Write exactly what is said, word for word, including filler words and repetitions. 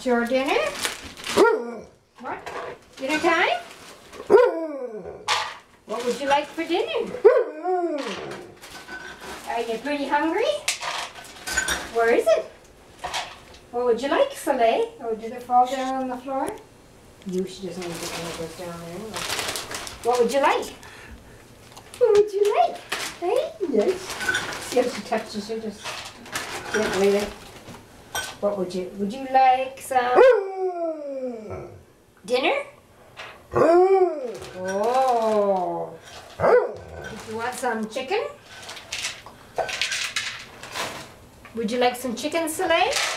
want your dinner? What? Dinner time? What would you like for dinner? Are you pretty hungry? Where is it? What would you like, Soleil? Oh, did it fall down on the floor? You, she doesn't need to go down there anyway. What would you like? What would you like? Hey? Yes. See how she touches you just gently there. What would you, would you like some dinner? Oh. Did you want some chicken? Would you like some chicken, Soleil?